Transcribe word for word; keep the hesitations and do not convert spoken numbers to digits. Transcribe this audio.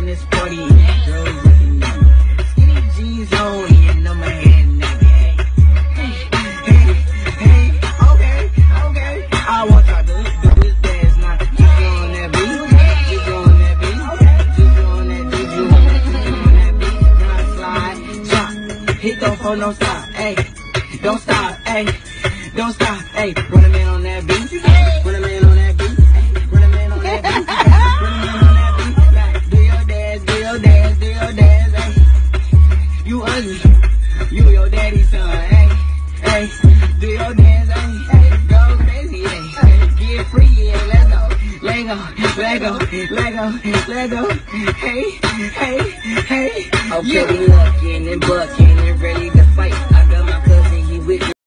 this party. Girls looking at me. Skinny jeans on, and on my head naked. Hey, hey, hey, okay, okay. I want y'all to do this dance now. Just on that beat, just on that beat, just on that beat, just on that, just on that beat. Run, slide, jump, hit the phone, don't stop, hey, don't stop, hey, don't stop, hey. Run a man on that beat, run a man on that beat, run a man on that beat, run a man on that beat. Do your dance, do your dance, do your dance, hey. You ugly, you your daddy's son, hey, hey. Do your dance, hey, hey. Go crazy, hey. Get free, yeah, let's go. Lego, Lego, Lego, Lego, hey, hey, hey. Okay, we looking and bucking and ready to fight. I got my cousin, he with me.